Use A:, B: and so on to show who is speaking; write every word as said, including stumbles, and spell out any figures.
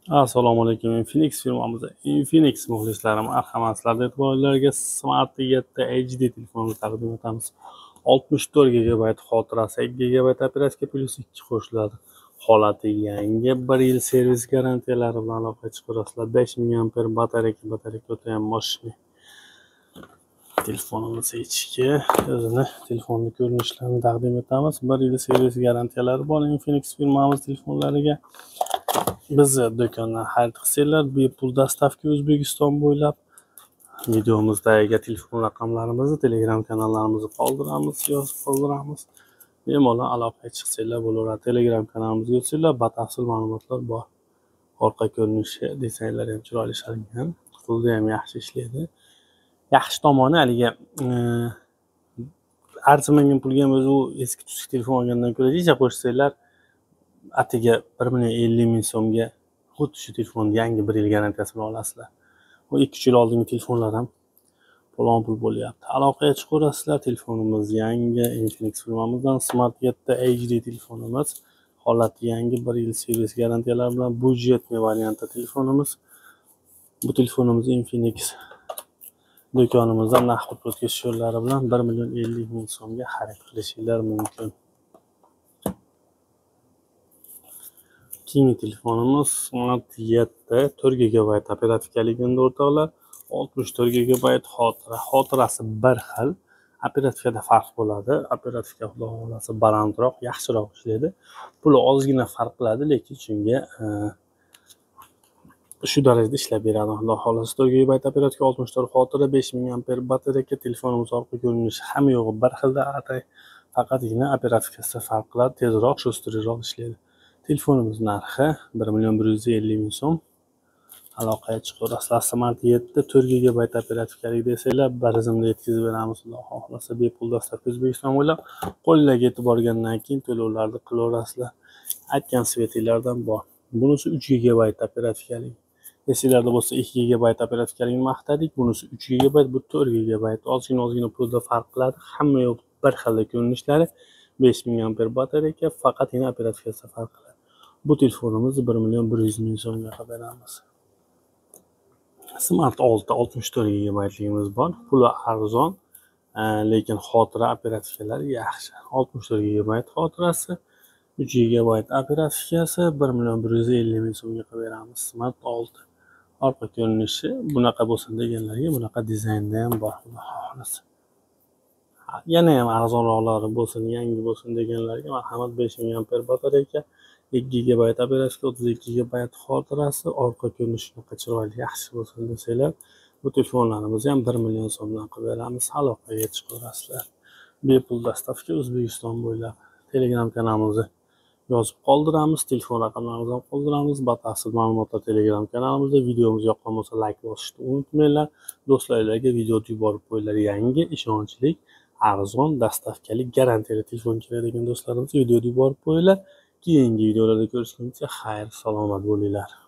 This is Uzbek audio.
A: Assalomu alaykum. Infinix firmamizda Infinix muxlislari, marhamat, sizlarga e'tiborlarga Smart yetti H D telefonini taqdim etamiz. oltmish to'rt gigabayt xotirasi, ikki gigabayt operatsiya plus ikki qo'shiladi. Holati yangi, bir yil servis garantiyalari bilan aloqaga chiqarasizlar. besh ming amper batareyka, batareyka o'ta ham moshni. Telefonimiz ichki, o'zini telefonning ko'rinishlarini taqdim etamiz. bir yil servis garantiyalari bor Infinix firmamiz telefonlariga. Bizni do'kondan xarid qilsanglar, bepul dastavka O'zbekiston bo'ylab. Videomizdagi telefon raqamlarimizni, Telegram kanallarimizni qoldiramiz, yozib qoldiramiz. Bemalol aloqaga chiqsanglar bo'laveradi. Telegram kanalimizga o'tsanglar, batafsil ma'lumotlar bor. Orqa ko'rinishi, dizaynlari ham chiroyli ishlagan, qo'lda ham yaxshi ishlaydi. Yaxshi tomoni haligi arzimagan pulga ham o'zi u eski tuski telefon olgandan ko'ra icha qo'shsanglar, atiga bir million ellik ming so'mga xuddi shu telefonni yangi bir yil garantiyasini olasizlar. Bu ikki uch yil oldingi telefonlar ham palon pul bo'lyapti. Aloqaga chiqaverasizlar. Telefonimiz yangi, Infinix firmamizdan Smart yetti H D telefonimiz. Holati yangi, bir yil servis garantiyalari bilan budjetli variantda telefonimiz. Bu telefonimiz Infinix do'konimizdan naqd o'tkazish yo'llari bilan bir million ellik ming so'mga xarid qilishinglar mumkin. Keyingi telefonimiz Smart yetti to'rt gigabayt operativkaligida o'rtoqlar, oltmish to'rt gigabayt xotira. Xotirasi bir xil, operativkada farq bo'ladi. Operativka xudo xolasa balandroq, yaxshiroq ishlaydi. Puli ozgina farq qiladi, lekin shunga shu darajada ishlab beradi. Xudo xolasa to'rt gigabayt operativka, oltmish to'rt xotira, besh ming amper batareyka. Telefonimiz orqa ko'rinishi hamma yo'g'i bir xilda, faqatgina operativkasida farq qiladi, tezroq, sho'stirroq ishlaydi. Telefonimiz narxi bir million bir yuz ellik ming so'm. Aloqaga chiqaverasizlar. Smart yetti to'rt gigabayt operativkalik desanglar, bir zimda yetkazib beramiz. Xudo xohlasa bepul dastavka O'zbekiston bo'ylab. Qo'llarga yetib borgandan keyin to'lovlarni qilaverasizlar. Aytgan svetinglardan bor. Bunisi uch gigabayt operativkalik. Esinglarda bo'lsa ikki gigabayt operativkalikni maqtadik. Bunisi uch gigabayt, bu to'rt gigabayt. Ozgina ozgina pulda farq qiladi. Hamma yo'q bir xilda ko'rinishlari. besh ming amper batareyka, faqatgina operativkasida farq qiladi. Bu telefonimizni bir million bir yuz ming so'mga qilib beramiz. Smart olti oltmish to'rt gigabaytligimiz bor. Puli arzon, lekin xotira operativkalari yaxshi. oltmish to'rt gigabayt xotirasi, uch gigabayt operativkasi bir million bir yuz ellik ming so'mga qilib beramiz. Smart olti. Orqa ko'rinishi bunaqa bo'lsin deganlarga bunaqa dizaynda ham bor. Xudo xohlasa. Yana ham arzonroqlari bo'lsin, yangi bo'lsin deganlarga marhamat, besh ming amper batareyka, ikki gigabayt operativka, o'ttiz ikki gigabayt xotirasi, orqa ko'rinishi chiroyli, yaxshi bo'lsin desanglar, bu telefonlarimizni ham bir million so'mdan qilib beramiz. Aloqaga chiqaverasizlar. Bepul dastavka O'zbekiston bo'ylab. Telegram kanalimizni yozib qoldiramiz, telefon raqamlarimizni ham qoldiramiz. Batafsil ma'lumotlar Telegram kanalimizda. Videomiz yoqqan bo'lsa like bosishni unutmanglar. Do'stlarga videoni yuborib qo'yinglar. Yangi, ishonchli, arzon, dastavkalik, garantiyali telefon kerak degan do'stlarimiz videoni yuborib qo'yinglar. Keyingi videolarda ko'rishguncha xayr, salomat bo'linglar.